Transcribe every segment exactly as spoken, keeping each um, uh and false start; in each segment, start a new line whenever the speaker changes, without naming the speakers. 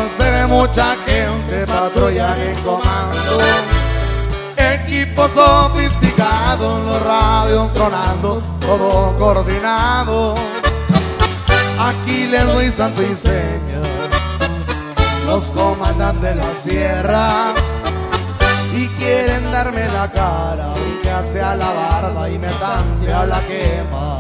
se ve mucha gente patrullar en comando, equipo sofisticado, los radios tronando, todo coordinado. Aquí les doy santo y seña, los comandantes de la sierra. Si quieren darme la cara, bríquense a la barba y métanse a la quema.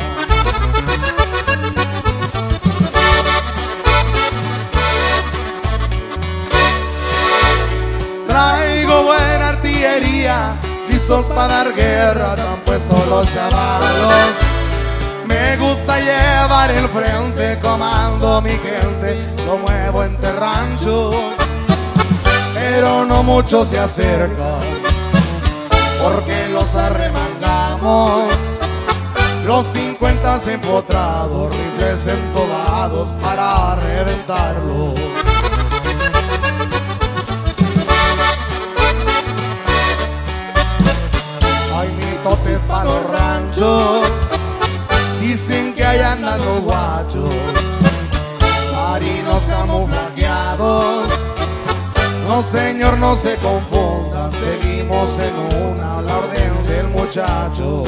Traigo buena artillería, listos para dar guerra, tan puestos los chavalos. Me gusta llevar el frente, comando mi gente, lo muevo entre ranchos. Pero no muchos se acercan, porque los arremangamos. Los cincuenta empotrados, rifles entobados para reventarlos. Hay mitotes para los ranchos, dicen que allá andan los guachos, marinos camuflajeados. No señor, no se confunda, seguimos en una, la orden del muchacho.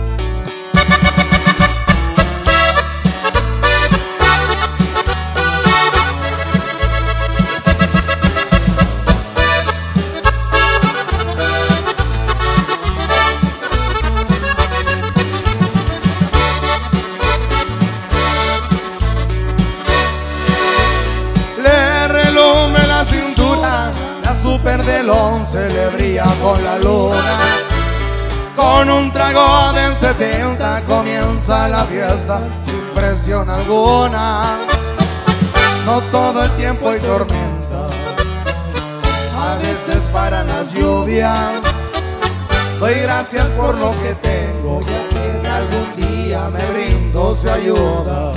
Super del once le brilla con la luna. Con un trago del setenta comienza la fiesta sin presión alguna. No todo el tiempo hay tormenta, a veces paran las lluvias. Doy gracias por lo que tengo, ya que algún día me brindo su ayuda.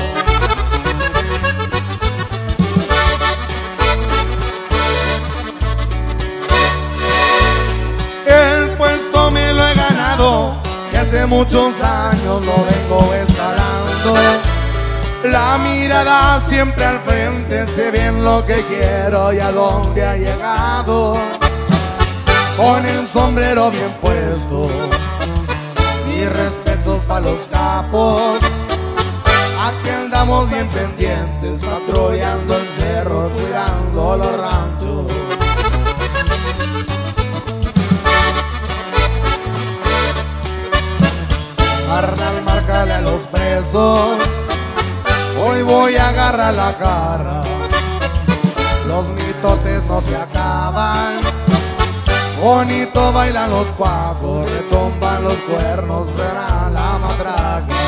Me lo he ganado y hace muchos años lo vengo escalando. La mirada siempre al frente, sé bien lo que quiero y a dónde ha llegado. Con el sombrero bien puesto, mis respetos para los capos. Aquí andamos bien pendientes, patrullando el cerro, cuidando los ranchos. Carnal, márcale a los presos, hoy voy a agarrar la jarra. Los mitotes no se acaban, bonito bailan los cuacos, retumban los cuernos, verán la matraca.